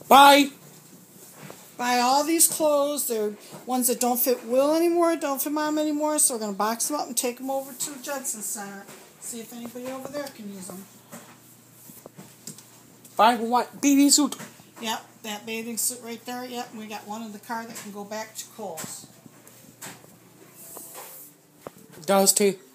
Bye. Buy all these clothes. They're ones that don't fit Will anymore, don't fit Mom anymore, so we're going to box them up and take them over to Judson Center. See if anybody over there can use them. Buy what? Bathing suit. Yep, that bathing suit right there. Yep, we got one in the car that can go back to Kohl's. Does too.